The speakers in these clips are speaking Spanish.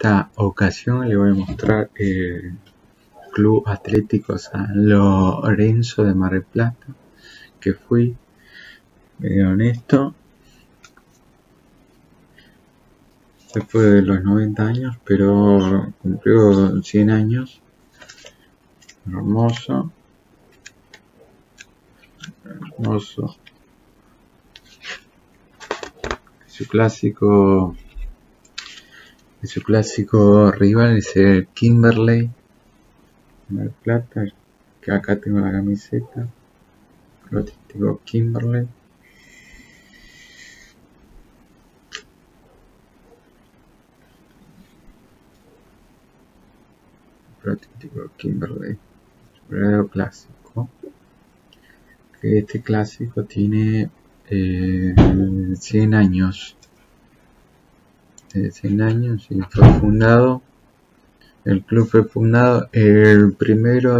esta ocasión le voy a mostrar el Club Atlético San Lorenzo de Mar del Plata, que fui medio honesto después de los 90 años, pero cumplió 100 años. Hermoso, hermoso. Su clásico rival es el Kimberley Mar del Plata, que acá tengo la camiseta. Club Atlético Kimberley. Club Atlético Kimberley, verdadero clásico. Que este clásico tiene 100 años. 100 años y fue fundado. El club fue fundado el primero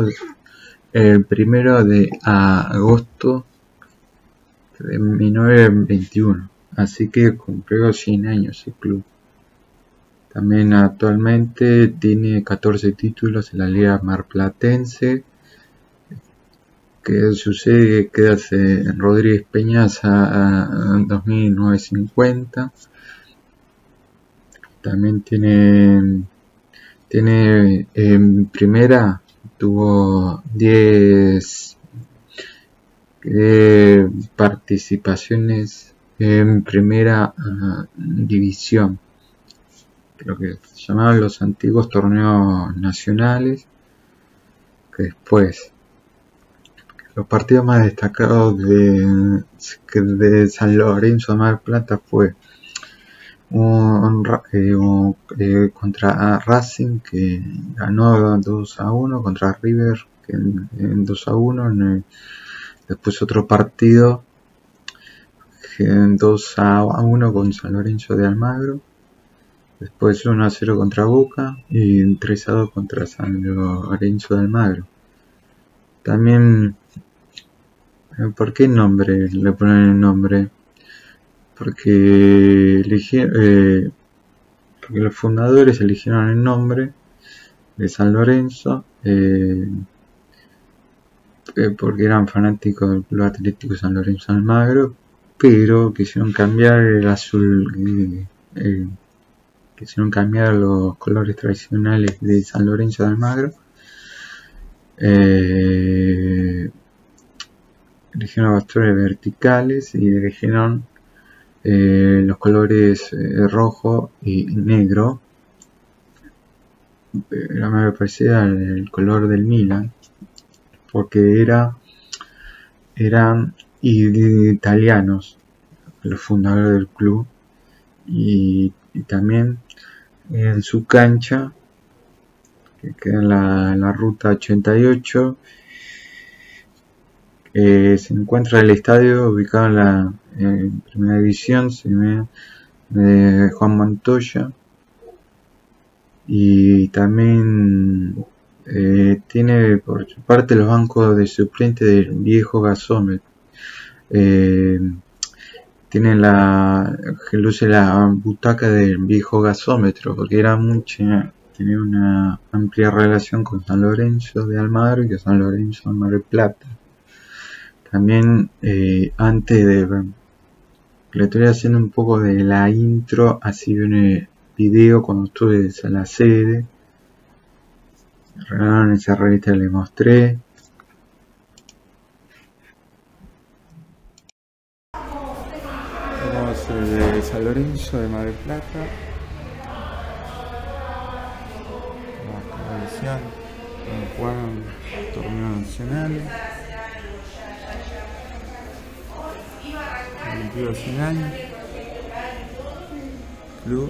de agosto de 1921. Así que cumplió 100 años el club. También actualmente tiene 14 títulos en la Liga Marplatense, que su sede queda en Rodríguez Peñas a 2950. También tiene en primera, tuvo 10 participaciones en primera división, lo que se llamaban los antiguos torneos nacionales. Que después, los partidos más destacados de San Lorenzo de Mar del Plata fue contra Racing, que ganó 2-1, contra River, que en 2-1, después otro partido en 2-1 con San Lorenzo de Almagro, después 1-0 contra Boca y 3-2 contra San Lorenzo de Almagro. También, ¿por qué nombre? Le ponen el nombre porque los fundadores eligieron el nombre de San Lorenzo porque eran fanáticos del Club Atlético San Lorenzo de Almagro, pero quisieron cambiar el azul, quisieron cambiar los colores tradicionales de San Lorenzo de Almagro. Eligieron los colores verticales y eligieron los colores rojo y negro. Era más parecida al color del Milan, porque eran italianos los fundadores del club, y también en su cancha, que queda en la ruta 88, se encuentra el estadio ubicado en primera división, de Juan Montoya, y también tiene por su parte los bancos de suplente del viejo gasómetro. Tiene que luce la butaca del viejo gasómetro, porque tenía una amplia relación con San Lorenzo de Almagro y con San Lorenzo de Mar del Plata. También le estoy haciendo un poco de la intro, así viene el video cuando estuve en la sede. Me regalaron esa revista que les mostré. Vamos de San Lorenzo de Mar del Plata. Jugaron torneos nacionales. Cumplió 100 años. Club.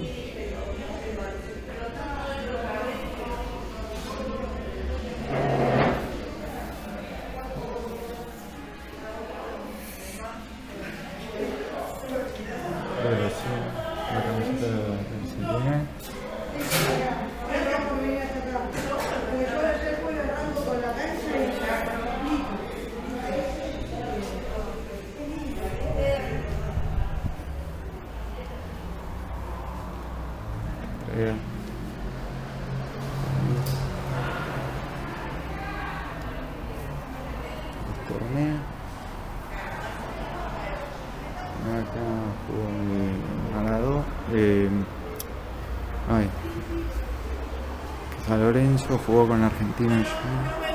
La camiseta del centenario. Ay. San Lorenzo jugó con Argentino Juniors.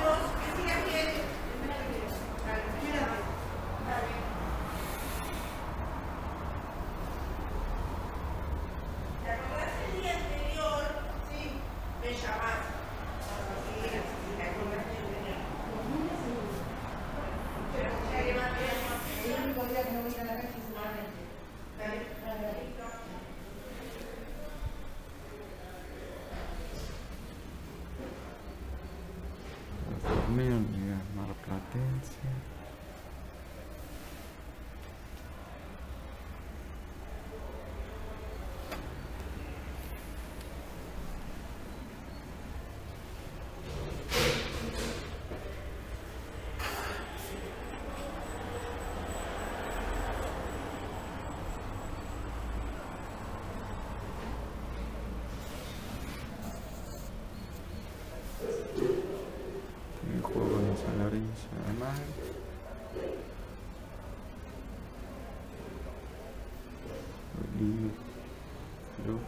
Liga Marplatense. Juego con San Lorenzo además. Club.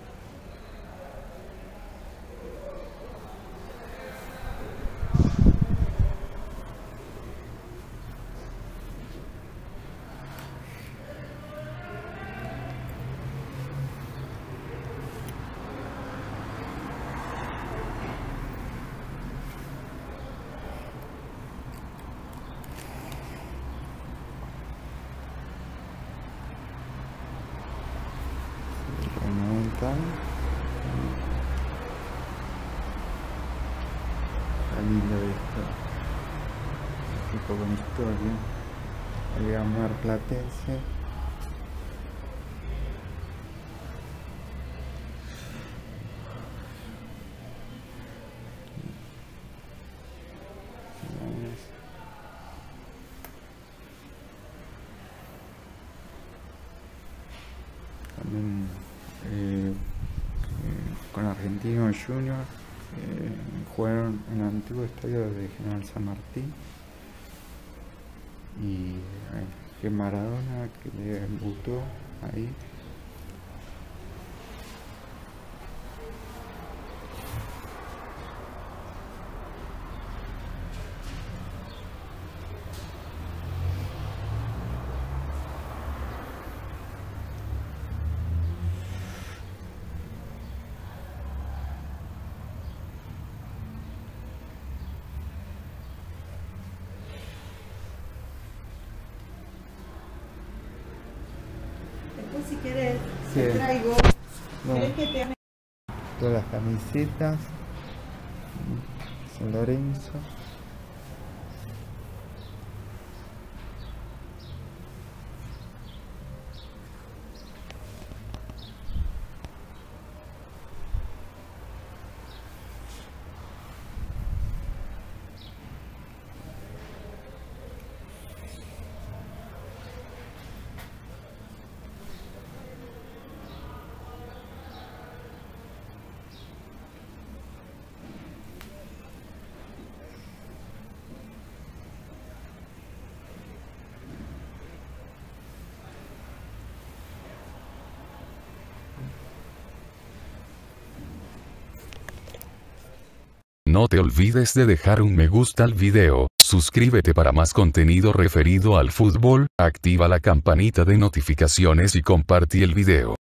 Está lindo esto. Equipo con historia. Liga Marplatense. También con Argentino Juniors jugaron en el antiguo estadio de General San Martín y que Maradona que le debutó ahí. Si querés, Sí. te traigo. Bueno, ¿Querés que te... todas las camisetas. San Lorenzo. No te olvides de dejar un me gusta al video, suscríbete para más contenido referido al fútbol, activa la campanita de notificaciones y compartí el video.